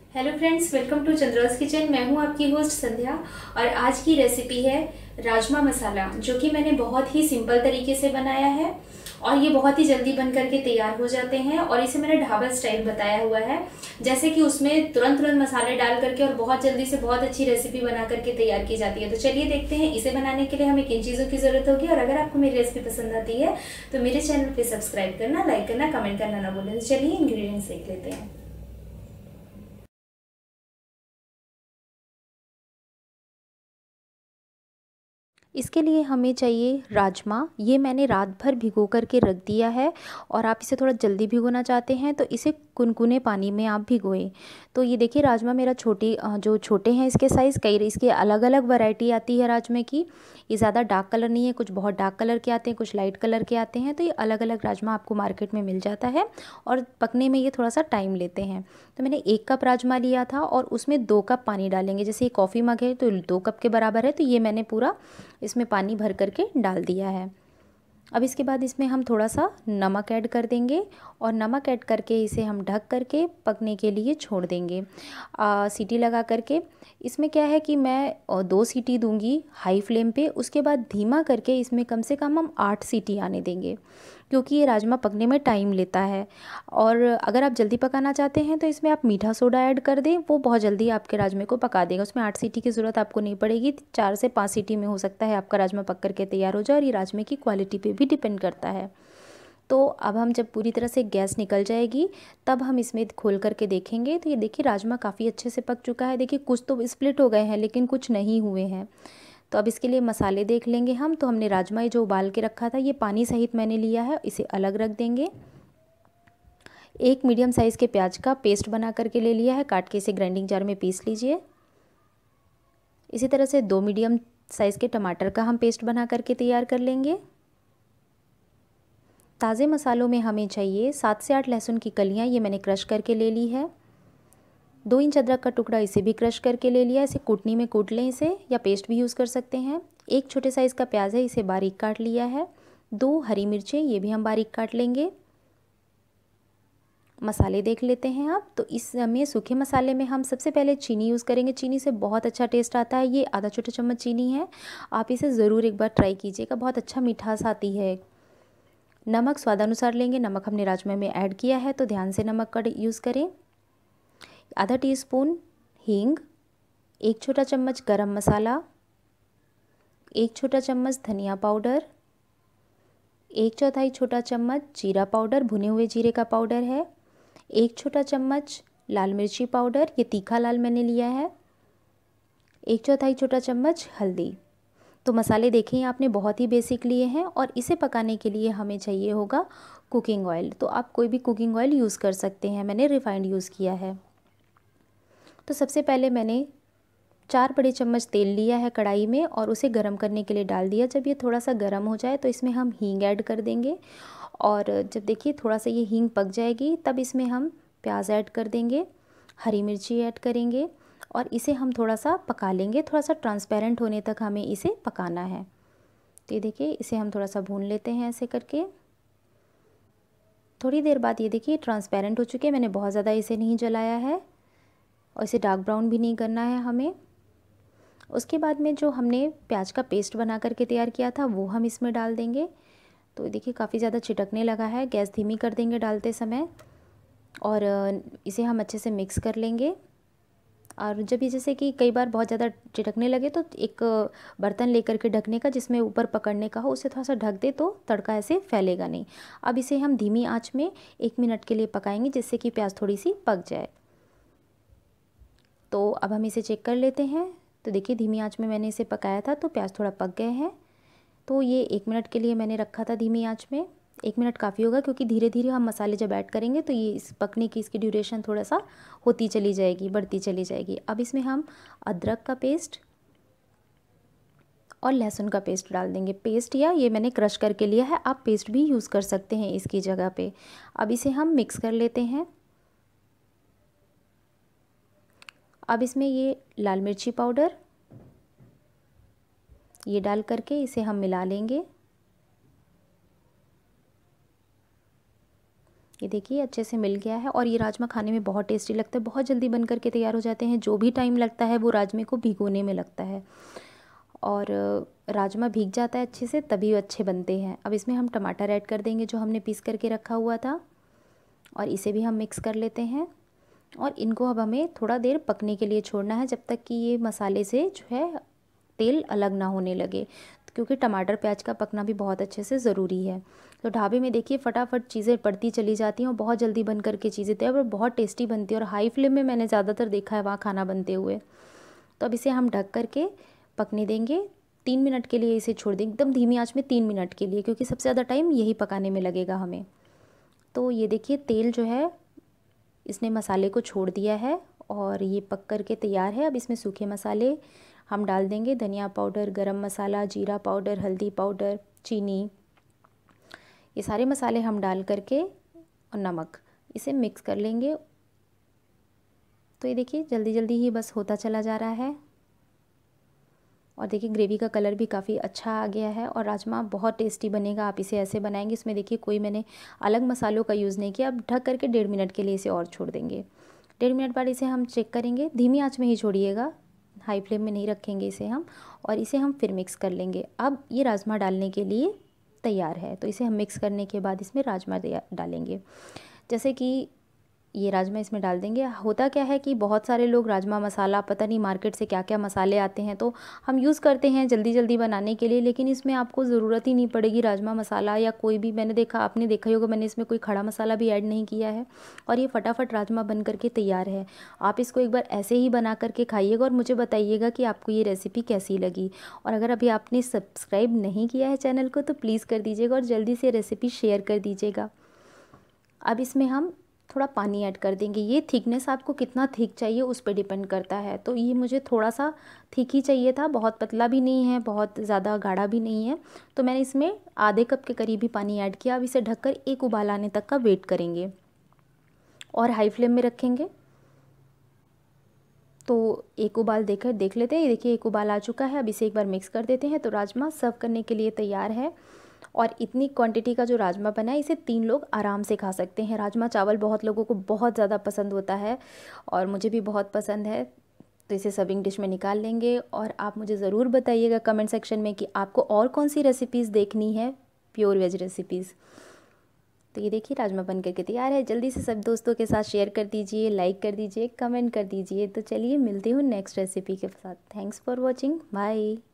Hello friends, welcome to Chandra's kitchen. मैं हूं आपकी होस्ट संध्या और आज की रेसिपी है राजमा मसाला, जो कि मैंने बहुत ही सिंपल तरीके से बनाया है और ये बहुत ही जल्दी बन करके तैयार हो जाते हैं। और इसे मैंने ढाबा स्टाइल बताया हुआ है, जैसे कि उसमें तुरंत तुरंत मसाले डाल करके और बहुत जल्दी से बहुत अच्छी रेसिपी बना करके तैयार की जाती है। तो चलिए देखते हैं इसे बनाने के लिए हमें किन चीज़ों की जरूरत होगी। और अगर आपको मेरी रेसिपी पसंद आती है तो मेरे चैनल पर सब्सक्राइब करना, लाइक करना, कमेंट करना ना भूलें। तो चलिए इंग्रेडिएंट्स देख लेते हैं। इसके लिए हमें चाहिए राजमा। ये मैंने रात भर भिगो करके रख दिया है। और आप इसे थोड़ा जल्दी भिगोना चाहते हैं तो इसे कुनकुने पानी में आप भिगोएं। तो ये देखिए राजमा मेरा जो छोटे हैं इसके साइज़, कई इसके अलग अलग वैरायटी आती है राजमे की। ये ज़्यादा डार्क कलर नहीं है, कुछ बहुत डार्क कलर के आते हैं, कुछ लाइट कलर के आते हैं। तो ये अलग अलग राजमा आपको मार्केट में मिल जाता है और पकने में ये थोड़ा सा टाइम लेते हैं। तो मैंने 1 कप राजमा लिया था और उसमें 2 कप पानी डालेंगे। जैसे ये कॉफ़ी मग है तो 2 कप के बराबर है, तो ये मैंने पूरा इसमें पानी भर करके डाल दिया है। अब इसके बाद इसमें हम थोड़ा सा नमक ऐड कर देंगे और नमक ऐड करके इसे हम ढक करके पकने के लिए छोड़ देंगे सीटी लगा करके। इसमें क्या है कि मैं 2 सीटी दूंगी हाई फ्लेम पे, उसके बाद धीमा करके इसमें कम से कम हम 8 सीटी आने देंगे, क्योंकि ये राजमा पकने में टाइम लेता है। और अगर आप जल्दी पकाना चाहते हैं तो इसमें आप मीठा सोडा ऐड कर दें, वो बहुत जल्दी आपके राजमे को पका देगा। उसमें 8 सीटी की ज़रूरत आपको नहीं पड़ेगी, 4 से 5 सीटी में हो सकता है आपका राजमा पक करके तैयार हो जाए। और ये राजमे की क्वालिटी पे भी डिपेंड करता है। तो अब हम जब पूरी तरह से गैस निकल जाएगी तब हम इसमें खोल करके देखेंगे। तो ये देखिए राजमा काफ़ी अच्छे से पक चुका है। देखिए कुछ तो स्प्लिट हो गए हैं लेकिन कुछ नहीं हुए हैं। तो अब इसके लिए मसाले देख लेंगे हम। तो हमने राजमा ये जो उबाल के रखा था ये पानी सहित मैंने लिया है, इसे अलग रख देंगे। एक मीडियम साइज़ के प्याज का पेस्ट बना करके ले लिया है, काट के इसे ग्राइंडिंग जार में पीस लीजिए। इसी तरह से 2 मीडियम साइज़ के टमाटर का हम पेस्ट बना करके तैयार कर लेंगे। ताज़े मसालों में हमें चाहिए 7 से 8 लहसुन की कलियां, ये मैंने क्रश करके ले ली है। 2 इंच अदरक का टुकड़ा, इसे भी क्रश करके ले लिया। इसे कूटनी में कूट लें इसे, या पेस्ट भी यूज़ कर सकते हैं। एक छोटे साइज़ का प्याज है, इसे बारीक काट लिया है। 2 हरी मिर्चें, ये भी हम बारीक काट लेंगे। मसाले देख लेते हैं आप। तो इसमें सूखे मसाले में हम सबसे पहले चीनी यूज़ करेंगे। चीनी से बहुत अच्छा टेस्ट आता है। ये आधा छोटा चम्मच चीनी है, आप इसे ज़रूर एक बार ट्राई कीजिएगा, बहुत अच्छा मिठास आती है। नमक स्वादानुसार लेंगे। नमक हमने राजमा में ऐड किया है तो ध्यान से नमक का यूज़ करें। आधा टीस्पून हींग, 1 छोटा चम्मच गरम मसाला, 1 छोटा चम्मच धनिया पाउडर, 1/4 छोटा चम्मच जीरा पाउडर, भुने हुए जीरे का पाउडर है, 1 छोटा चम्मच लाल मिर्ची पाउडर, ये तीखा लाल मैंने लिया है, 1/4 छोटा चम्मच हल्दी। तो मसाले देखें आपने बहुत ही बेसिक लिए हैं। और इसे पकाने के लिए हमें चाहिए होगा कुकिंग ऑयल। तो आप कोई भी कुकिंग ऑयल यूज़ कर सकते हैं, मैंने रिफाइंड यूज़ किया है। तो सबसे पहले मैंने 4 बड़े चम्मच तेल लिया है कढ़ाई में और उसे गर्म करने के लिए डाल दिया। जब ये थोड़ा सा गर्म हो जाए तो इसमें हम हींग ऐड कर देंगे। और जब देखिए थोड़ा सा ये हींग पक जाएगी तब इसमें हम प्याज ऐड कर देंगे, हरी मिर्ची ऐड करेंगे और इसे हम थोड़ा सा पका लेंगे। थोड़ा सा ट्रांसपेरेंट होने तक हमें इसे पकाना है। तो ये देखिए इसे हम थोड़ा सा भून लेते हैं ऐसे करके। थोड़ी देर बाद ये देखिए ट्रांसपेरेंट हो चुके हैं। मैंने बहुत ज़्यादा इसे नहीं जलाया है और इसे डार्क ब्राउन भी नहीं करना है हमें। उसके बाद में जो हमने प्याज का पेस्ट बना करके तैयार किया था वो हम इसमें डाल देंगे। तो देखिए काफ़ी ज़्यादा चिटकने लगा है, गैस धीमी कर देंगे डालते समय। और इसे हम अच्छे से मिक्स कर लेंगे। और जब ये जैसे कि कई बार बहुत ज़्यादा चिटकने लगे तो एक बर्तन लेकर के ढकने का, जिसमें ऊपर पकड़ने का हो, उसे थोड़ा सा ढक दे तो तड़का ऐसे फैलेगा नहीं। अब इसे हम धीमी आंच में 1 मिनट के लिए पकाएंगे, जिससे कि प्याज थोड़ी सी पक जाए। तो अब हम इसे चेक कर लेते हैं। तो देखिए धीमी आंच में मैंने इसे पकाया था तो प्याज थोड़ा पक गए हैं। तो ये 1 मिनट के लिए मैंने रखा था धीमी आंच में। 1 मिनट काफ़ी होगा, क्योंकि धीरे धीरे हम मसाले जब ऐड करेंगे तो ये इस पकने की इसकी ड्यूरेशन थोड़ा सा होती चली जाएगी, बढ़ती चली जाएगी। अब इसमें हम अदरक का पेस्ट और लहसुन का पेस्ट डाल देंगे। पेस्ट या ये मैंने क्रश करके लिया है, आप पेस्ट भी यूज़ कर सकते हैं इसकी जगह पे। अब इसे हम मिक्स कर लेते हैं। अब इसमें ये लाल मिर्ची पाउडर ये डाल करके इसे हम मिला लेंगे। ये देखिए अच्छे से मिल गया है और ये राजमा खाने में बहुत टेस्टी लगता है, बहुत जल्दी बन करके तैयार हो जाते हैं। जो भी टाइम लगता है वो राजमे को भिगोने में लगता है और राजमा भीग जाता है अच्छे से तभी अच्छे बनते हैं। अब इसमें हम टमाटर ऐड कर देंगे जो हमने पीस करके रखा हुआ था और इसे भी हम मिक्स कर लेते हैं और इनको अब हमें थोड़ा देर पकने के लिए छोड़ना है जब तक कि ये मसाले से जो है तेल अलग ना होने लगे, क्योंकि टमाटर प्याज का पकना भी बहुत अच्छे से ज़रूरी है। तो ढाबे में देखिए फटाफट चीज़ें पड़ती चली जाती हैं और बहुत जल्दी बन करके चीज़ें तैयार और बहुत टेस्टी बनती है और हाई फ्लेम में मैंने ज़्यादातर देखा है वहाँ खाना बनते हुए। तो अब इसे हम ढक करके पकने देंगे 3 मिनट के लिए, इसे छोड़ देंगे एकदम धीमी आंच में 3 मिनट के लिए, क्योंकि सबसे ज़्यादा टाइम यही पकाने में लगेगा हमें। तो ये देखिए तेल जो है इसने मसाले को छोड़ दिया है और ये पक करके तैयार है। अब इसमें सूखे मसाले हम डाल देंगे, धनिया पाउडर, गरम मसाला, जीरा पाउडर, हल्दी पाउडर, चीनी, ये सारे मसाले हम डाल करके और नमक इसे मिक्स कर लेंगे। तो ये देखिए जल्दी जल्दी ही बस होता चला जा रहा है और देखिए ग्रेवी का कलर भी काफ़ी अच्छा आ गया है और राजमा बहुत टेस्टी बनेगा। आप इसे ऐसे बनाएंगे, इसमें देखिए कोई मैंने अलग मसालों का यूज़ नहीं किया। अब ढक करके 1.5 मिनट के लिए इसे और छोड़ देंगे। 1.5 मिनट बाद इसे हम चेक करेंगे, धीमी आंच में ही छोड़िएगा, हाई फ्लेम में नहीं रखेंगे इसे हम, और इसे हम फिर मिक्स कर लेंगे। अब ये राजमा डालने के लिए तैयार है, तो इसे हम मिक्स करने के बाद इसमें राजमा डालेंगे। जैसे कि ये राजमा इसमें डाल देंगे। होता क्या है कि बहुत सारे लोग राजमा मसाला, पता नहीं मार्केट से क्या क्या मसाले आते हैं तो हम यूज़ करते हैं जल्दी जल्दी बनाने के लिए, लेकिन इसमें आपको ज़रूरत ही नहीं पड़ेगी राजमा मसाला या कोई भी। मैंने देखा, आपने देखा ही होगा, मैंने इसमें कोई खड़ा मसाला भी ऐड नहीं किया है और ये फटाफट राजमा बन करके तैयार है। आप इसको एक बार ऐसे ही बना करके खाइएगा और मुझे बताइएगा कि आपको ये रेसिपी कैसी लगी। और अगर अभी आपने सब्सक्राइब नहीं किया है चैनल को तो प्लीज़ कर दीजिएगा और जल्दी से रेसिपी शेयर कर दीजिएगा। अब इसमें हम थोड़ा पानी ऐड कर देंगे। ये थिकनेस आपको कितना थिक चाहिए उस पर डिपेंड करता है। तो ये मुझे थोड़ा सा थिक ही चाहिए था, बहुत पतला भी नहीं है, बहुत ज़्यादा गाढ़ा भी नहीं है। तो मैंने इसमें आधे कप के करीब ही पानी ऐड किया। अब इसे ढककर एक उबाल आने तक का वेट करेंगे और हाई फ्लेम में रखेंगे। तो एक उबाल देख लेते हैं। ये देखिए एक उबाल आ चुका है। अब इसे एक बार मिक्स कर देते हैं। तो राजमा सर्व करने के लिए तैयार है और इतनी क्वांटिटी का जो राजमा बना है इसे 3 लोग आराम से खा सकते हैं। राजमा चावल बहुत लोगों को बहुत ज़्यादा पसंद होता है और मुझे भी बहुत पसंद है। तो इसे सर्विंग डिश में निकाल लेंगे और आप मुझे ज़रूर बताइएगा कमेंट सेक्शन में कि आपको और कौन सी रेसिपीज़ देखनी है, प्योर वेज रेसिपीज़। तो ये देखिए राजमा बन करके तैयार है। जल्दी से सब दोस्तों के साथ शेयर कर दीजिए, लाइक कर दीजिए, कमेंट कर दीजिए। तो चलिए मिलती हूँ नेक्स्ट रेसिपी के साथ। Thanks for watching, bye.